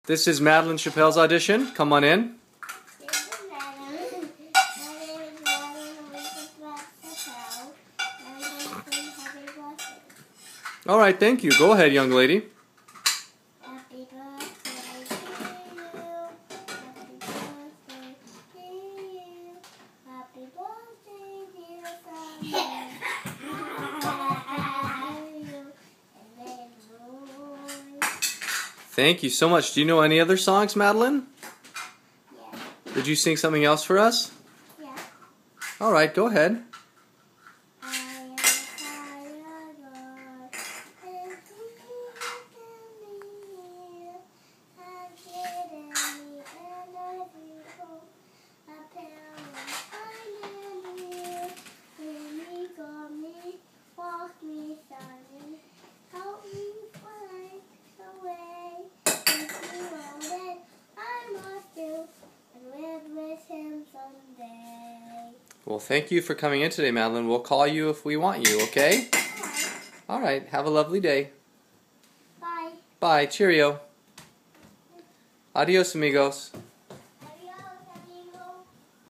This is Madeline Chappelle's audition. Come on in. This is Madeleine. My name is Madeleine Chappelle. I'm going to sing Happy Birthday. All right, thank you. Go ahead, young lady. Happy birthday to you. Happy birthday to you. Happy birthday, dear Sunday. Thank you so much. Do you know any other songs, Madeline? Yeah. Did you sing something else for us? Yeah. All right, go ahead. Well, thank you for coming in today, Madeline. We'll call you if we want you, okay? All right. Have a lovely day. Bye. Bye. Cheerio. Adios, amigos.